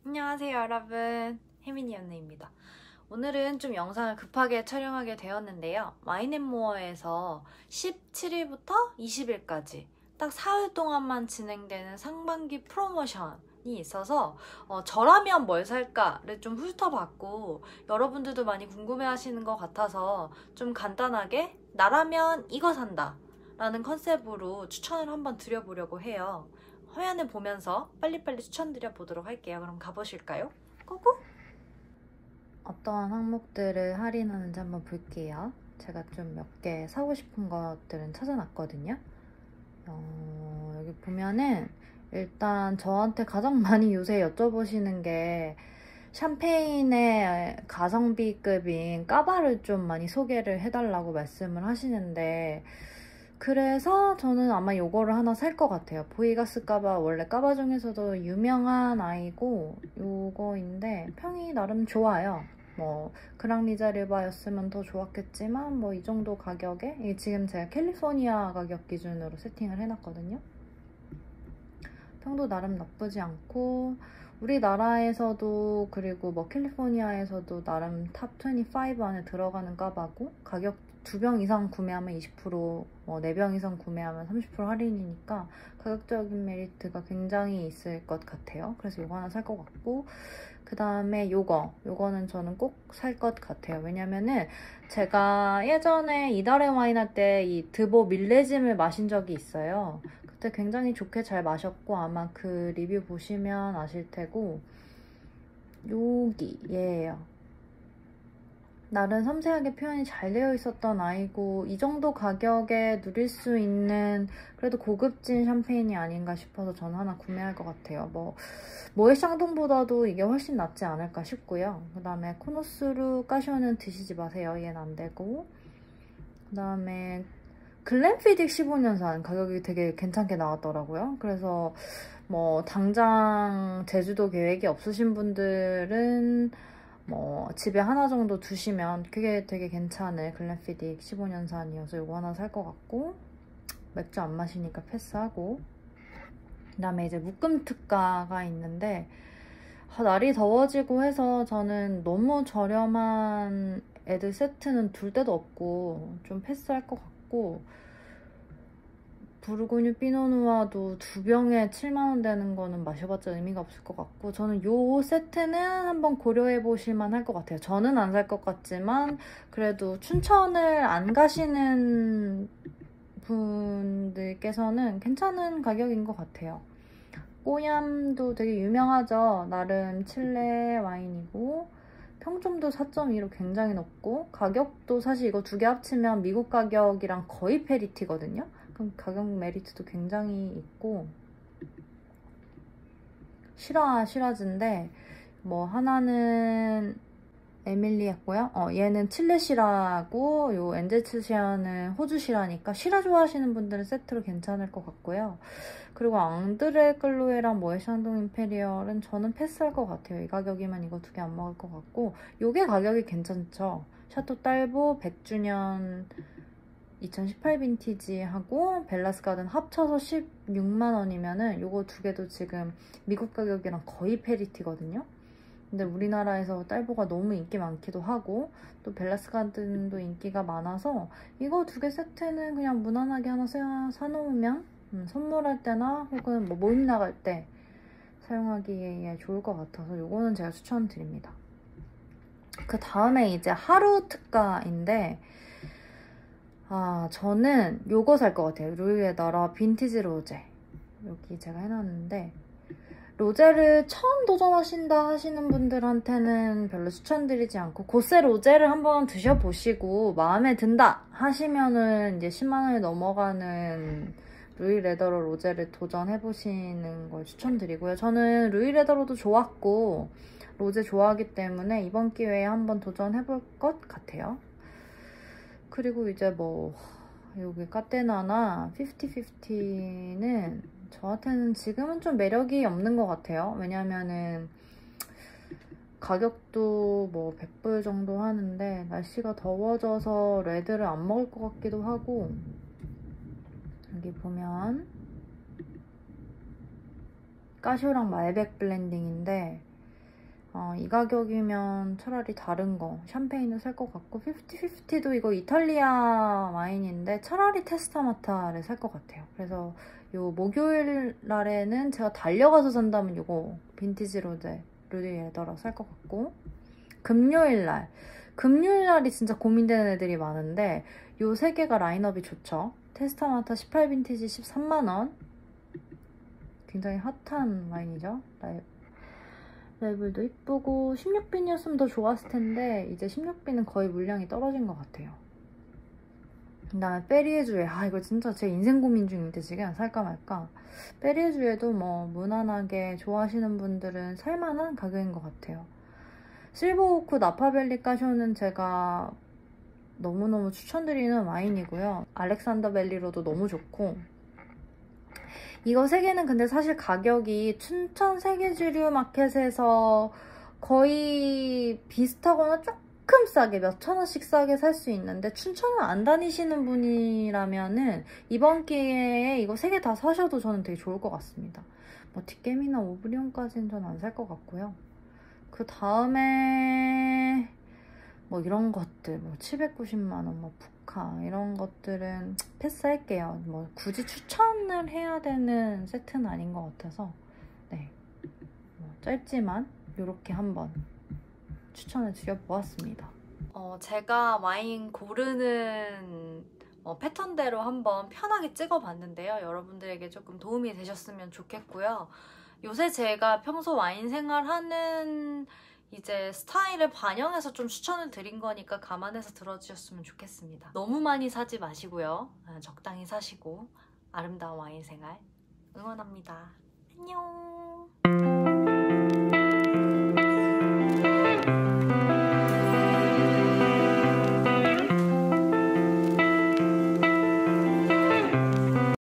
안녕하세요 여러분, 혜민이 언니입니다. 오늘은 좀 영상을 급하게 촬영하게 되었는데요. 와인앤모어에서 17일부터 20일까지 딱 4일 동안만 진행되는 상반기 프로모션이 있어서 저라면 뭘 살까를 좀 훑어봤고, 여러분들도 많이 궁금해하시는 것 같아서 좀 간단하게 나라면 이거 산다 라는 컨셉으로 추천을 한번 드려보려고 해요. 화면을 보면서 빨리빨리 추천드려 보도록 할게요. 그럼 가보실까요? 고고! 어떤 항목들을 할인하는지 한번 볼게요. 제가 좀 몇 개 사고 싶은 것들은 찾아놨거든요. 여기 보면은 일단 저한테 가장 많이 요새 여쭤보시는 게 샴페인의 가성비급인 까바를 좀 많이 소개를 해달라고 말씀을 하시는데, 그래서 저는 아마 요거를 하나 살 것 같아요. 보이가스 까바, 원래 까바 중에서도 유명한 아이고 요거인데 평이 나름 좋아요. 뭐 그랑리자르바였으면 더 좋았겠지만 뭐 이 정도 가격에, 이게 지금 제가 캘리포니아 가격 기준으로 세팅을 해놨거든요. 평도 나름 나쁘지 않고, 우리나라에서도 그리고 뭐 캘리포니아에서도 나름 탑 25 안에 들어가는 까바고, 가격 2병 이상 구매하면 20%, 4병 이상 구매하면 30% 할인이니까 가격적인 메리트가 굉장히 있을 것 같아요. 그래서 이거 하나 살 것 같고, 그 다음에 요거는 저는 꼭 살 것 같아요. 왜냐면은 제가 예전에 이달의 와인 할 때 이 드보 밀레짐을 마신 적이 있어요. 그때 굉장히 좋게 잘 마셨고, 아마 그 리뷰 보시면 아실 테고, 여기 얘예요. 나름 섬세하게 표현이 잘 되어 있었던 아이고, 이 정도 가격에 누릴 수 있는 그래도 고급진 샴페인이 아닌가 싶어서 저는 하나 구매할 것 같아요. 모에 샹동보다도 이게 훨씬 낫지 않을까 싶고요. 그 다음에 코노스루 까쇼는 드시지 마세요. 얘는 안 되고. 그 다음에 글렌피딕 15년산 가격이 되게 괜찮게 나왔더라고요. 그래서 뭐 당장 제주도 계획이 없으신 분들은 뭐 집에 하나 정도 두시면 그게 되게 괜찮을 글렌피딕 15년산이어서 이거 하나 살 것 같고, 맥주 안 마시니까 패스하고, 그 다음에 이제 묶음 특가가 있는데, 날이 더워지고 해서 저는 너무 저렴한 애들 세트는 둘 데도 없고 좀 패스할 것 같고, 부르고뉴 피노누아도 2병에 7만원 되는 거는 마셔봤자 의미가 없을 것 같고, 저는 요 세트는 한번 고려해보실 만할 것 같아요. 저는 안 살 것 같지만 그래도 춘천을 안 가시는 분들께서는 괜찮은 가격인 것 같아요. 꼬얌도 되게 유명하죠. 나름 칠레 와인이고 평점도 4.2로 굉장히 높고, 가격도 사실 이거 두 개 합치면 미국 가격이랑 거의 페리티거든요. 그럼 가격 메리트도 굉장히 있고, 시라즈인데 뭐 하나는 에밀리였고요. 얘는 칠레 시라고, 요 엔젤츠 시라는 호주 시라니까 시라 좋아하시는 분들은 세트로 괜찮을 것 같고요. 그리고 앙드레 클로에랑 모에 샹동 임페리얼은 저는 패스할 것 같아요. 이 가격이면 이거 두 개 안 먹을 것 같고, 요게 가격이 괜찮죠. 샤토 딸보 100주년 2018 빈티지하고 벨라스 가든 합쳐서 16만원이면은 요거 두 개도 지금 미국 가격이랑 거의 페리티거든요. 근데 우리나라에서 딸보가 너무 인기 많기도 하고, 또 벨라스 가든도 인기가 많아서 이거 두 개 세트는 그냥 무난하게 하나 사놓으면 선물할 때나 혹은 뭐 모임 나갈 때 사용하기에 좋을 것 같아서 요거는 제가 추천드립니다. 그 다음에 이제 하루 특가인데, 저는 요거 살 것 같아요. 루이의 나라 빈티지 로제. 여기 제가 해놨는데, 로제를 처음 도전하신다 하시는 분들한테는 별로 추천드리지 않고, 고세 로제를 한번 드셔보시고 마음에 든다 하시면은 이제 10만원이 넘어가는 루이 레더로 로제를 도전해보시는 걸 추천드리고요. 저는 루이 레더로도 좋았고 로제 좋아하기 때문에 이번 기회에 한번 도전해볼 것 같아요. 그리고 이제 뭐 여기 까테나나 50-50는 저한테는 지금은 좀 매력이 없는 것 같아요. 왜냐면은 가격도 뭐 100불 정도 하는데 날씨가 더워져서 레드를 안 먹을 것 같기도 하고, 여기 보면 까쇼랑 말백 블렌딩인데 이 가격이면 차라리 다른 거 샴페인을 살 것 같고 50-50도 이거 이탈리아 와인인데 차라리 테스타마타를 살 것 같아요. 그래서 요 목요일 날에는 제가 달려가서 산다면 요거 빈티지 로제 루디 레더라 살 것 같고 금요일 날이 진짜 고민되는 애들이 많은데 요 세 개가 라인업이 좋죠. 테스타마타 18 빈티지 13만원 굉장히 핫한 와인이죠. 레벨도 이쁘고 16빈이었으면 더 좋았을 텐데 이제 16빈은 거의 물량이 떨어진 것 같아요. 그다음에 페리에주에 이거 진짜 제 인생 고민 중인데 지금 살까 말까. 페리에주에도 뭐 무난하게 좋아하시는 분들은 살만한 가격인 것 같아요. 실버오크 나파밸리 까쇼는 제가 너무너무 추천드리는 와인이고요. 알렉산더 밸리로도 너무 좋고 이거 세 개는 근데 사실 가격이 춘천 세계주류 마켓에서 거의 비슷하거나 조금 싸게 몇천 원씩 싸게 살 수 있는데 춘천을 안 다니시는 분이라면은 이번 기회에 이거 세 개 다 사셔도 저는 되게 좋을 것 같습니다. 뭐 뒷게임이나 오브리온까지는 전 안 살 것 같고요. 그 다음에 뭐 이런 것들 뭐 790만 원, 뭐 부카 이런 것들은 패스할게요. 뭐 굳이 추천을 해야 되는 세트는 아닌 것 같아서 네, 뭐 짧지만 이렇게 한번 추천을 드려보았습니다. 제가 와인 고르는 패턴대로 한번 편하게 찍어봤는데요. 여러분들에게 조금 도움이 되셨으면 좋겠고요. 요새 제가 평소 와인 생활하는 이제 스타일을 반영해서 좀 추천을 드린 거니까 감안해서 들어주셨으면 좋겠습니다. 너무 많이 사지 마시고요. 적당히 사시고 아름다운 와인 생활 응원합니다. 안녕.